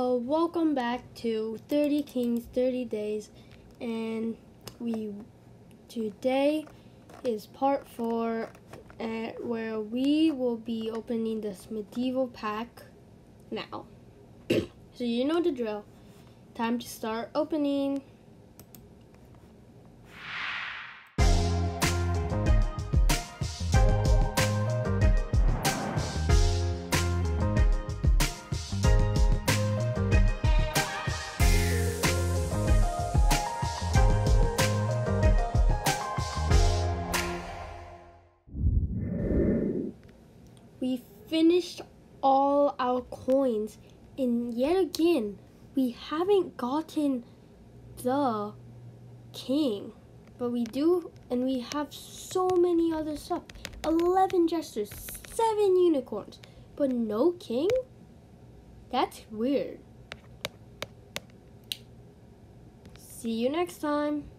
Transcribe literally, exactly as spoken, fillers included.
So welcome back to thirty Kings, thirty Days, and we today is part four, uh, where we will be opening this medieval pack now. So you know the drill. Time to start opening. We finished all our coins, and yet again, we haven't gotten the king. But we do, and we have so many other stuff. eleven jesters, seven unicorns, but no king? That's weird. See you next time.